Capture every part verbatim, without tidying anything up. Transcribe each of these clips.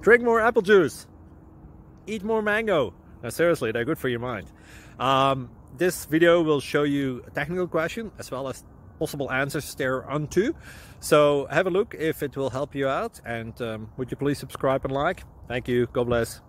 Drink more apple juice. Eat more mango. Now seriously, they're good for your mind. Um, this video will show you a technical question as well as possible answers thereunto. So have a look if it will help you out, and um, would you please subscribe and like? Thank you. God bless.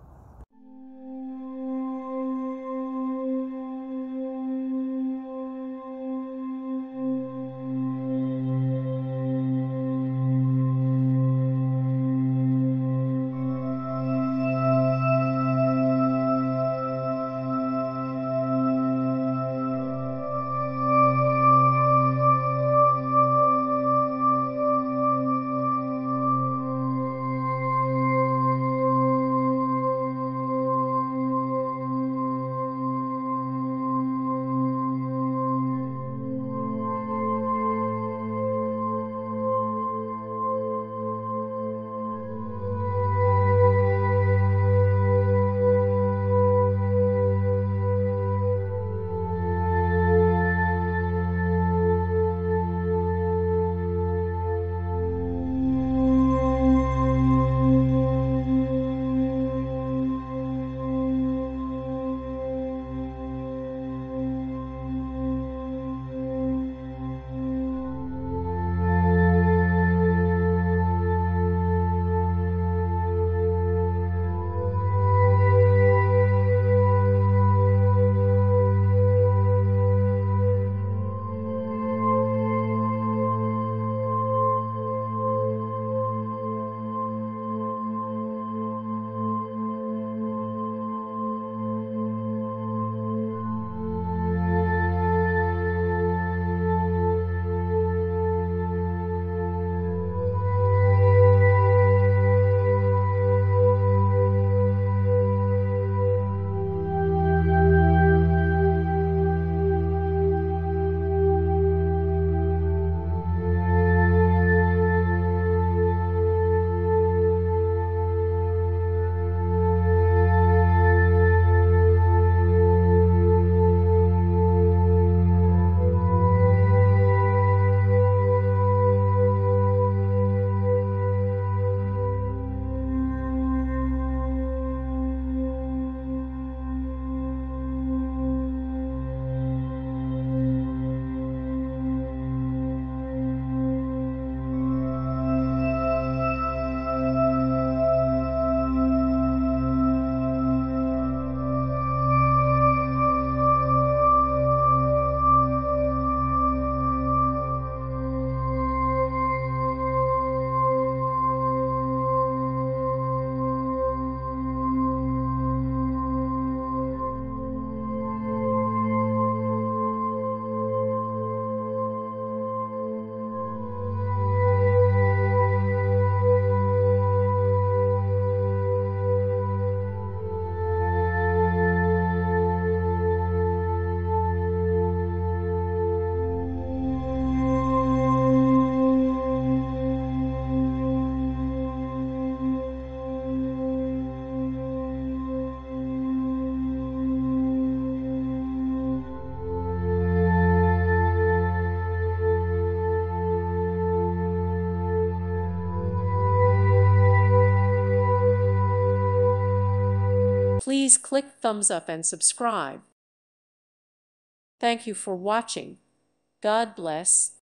Please click thumbs up and subscribe. Thank you for watching. God bless.